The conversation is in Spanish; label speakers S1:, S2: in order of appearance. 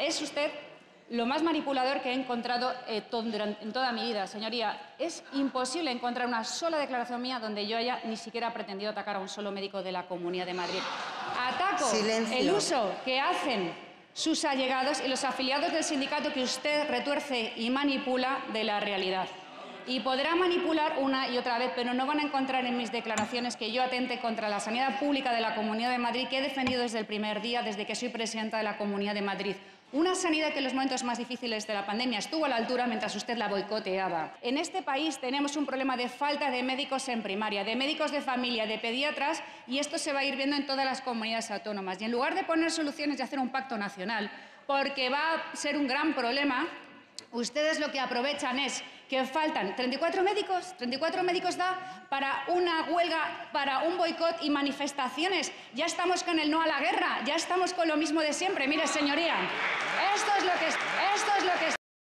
S1: Es usted lo más manipulador que he encontrado en toda mi vida, señoría. Es imposible encontrar una sola declaración mía donde yo haya ni siquiera pretendido atacar a un solo médico de la Comunidad de Madrid. Ataco el uso que hacen sus allegados y los afiliados del sindicato que usted retuerce y manipula de la realidad. Y podrá manipular una y otra vez, pero no van a encontrar en mis declaraciones que yo atente contra la sanidad pública de la Comunidad de Madrid, que he defendido desde el primer día, desde que soy presidenta de la Comunidad de Madrid. Una sanidad que en los momentos más difíciles de la pandemia estuvo a la altura mientras usted la boicoteaba. En este país tenemos un problema de falta de médicos en primaria, de médicos de familia, de pediatras, y esto se va a ir viendo en todas las comunidades autónomas. Y en lugar de poner soluciones y hacer un pacto nacional, porque va a ser un gran problema, ustedes lo que aprovechan es que faltan 34 médicos. 34 médicos da para una huelga, para un boicot y manifestaciones. Ya estamos con el no a la guerra, ya estamos con lo mismo de siempre. Mire, señoría, esto es lo que